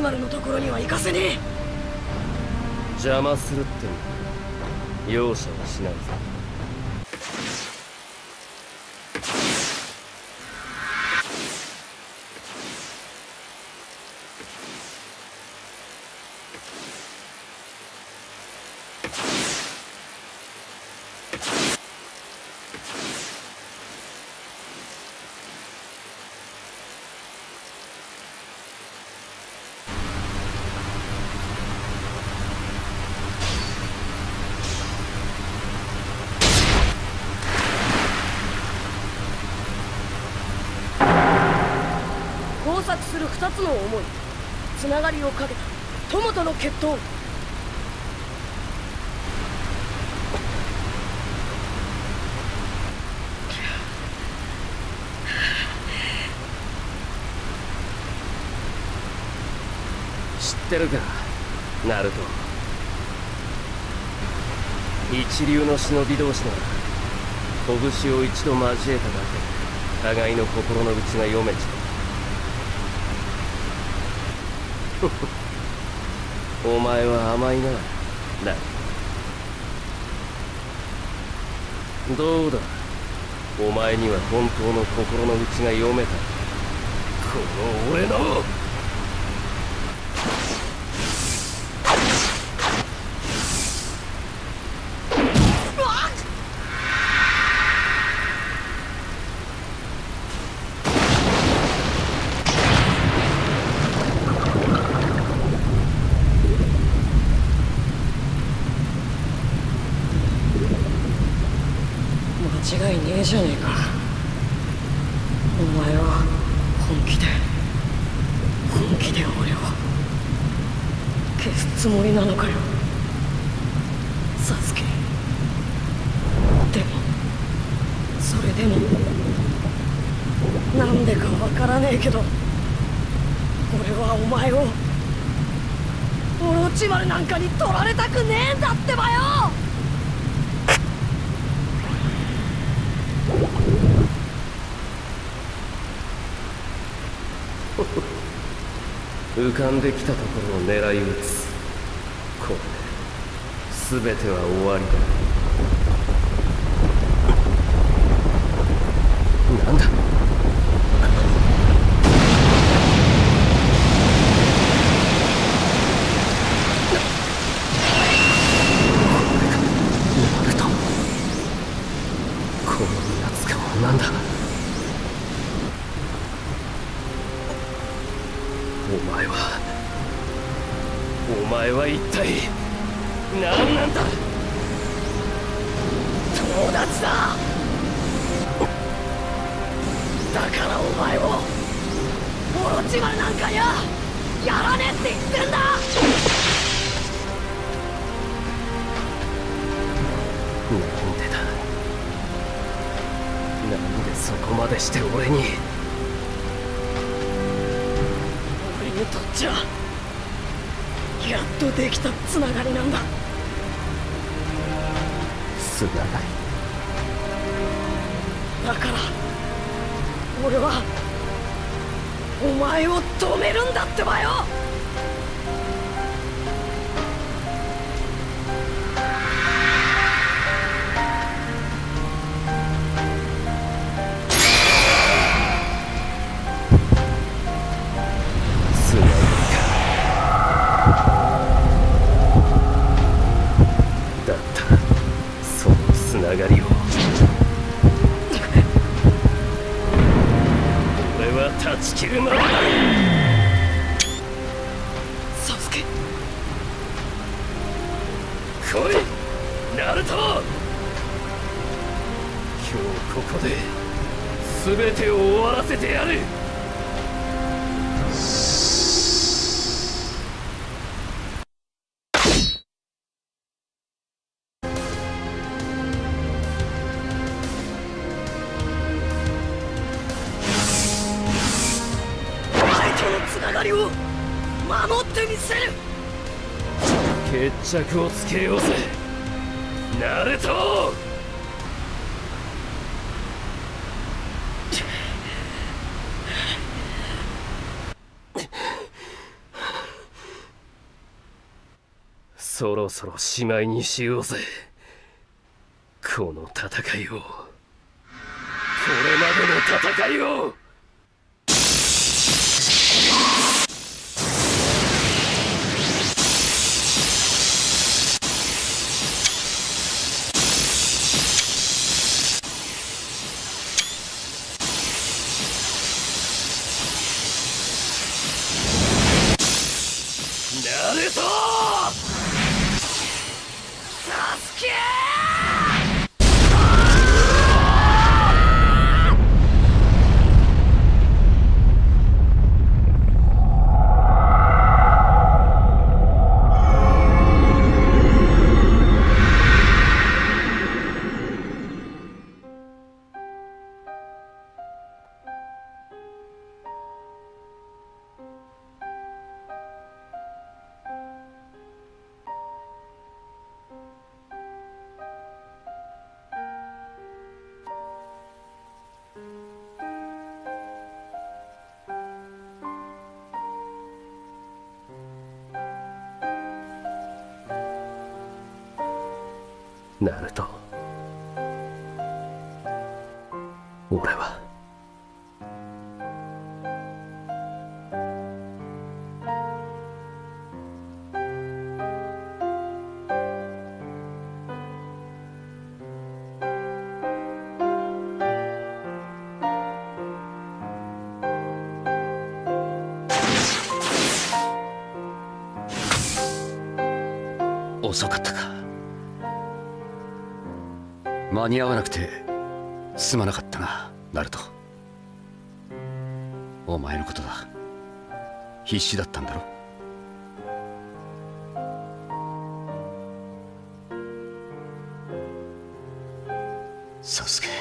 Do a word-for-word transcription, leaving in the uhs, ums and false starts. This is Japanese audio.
ロチマルのところには行かせねえ。 邪魔するっての容赦はしないぞ。 交錯する二つの思い、つながりをかけた友との決闘。 知ってるか、ナルト。一流の忍び同士なら拳を一度交えただけで互いの心の内が読めちゃう。お前は甘いな、ナルト。どうだ、お前には本当の心の内が読めた。この俺の間違いねえじゃねえか。お前は本気で本気で俺を消すつもりなのかよ、サスケ。でもそれでもなんでかわからねえけど、俺はお前をオロチマルなんかに取られたくねえんだってばよ。 浮かんできたところを狙い撃つ。これで全ては終わりだ。なんだ、ナルト。このやつかはなんだ。お前はお前は一体何なんだ。 友達だ。だからお前をオロチマルなんかややらねえって言ってんだ。 なんでだ、なんでそこまでして俺に。 俺にとっちゃやっとできたつながりなんだ。 つながりだから俺はお前を止めるんだってばよ。 つながりか。だったらそのつながりを俺は断ち切るまでだ。 サスケ、 来いナルト。今日ここで全てを終わらせてやる。 つながりを守ってみせる。 決着をつけようぜナルト。 そろそろしまいにしようぜ、この戦いを、これまでの戦いを。ナルト！サスケ！ナルト、俺は遅かったか。間に合わなくてすまなかったな、ナルト。お前のことだ。必死だったんだろ。サスケ。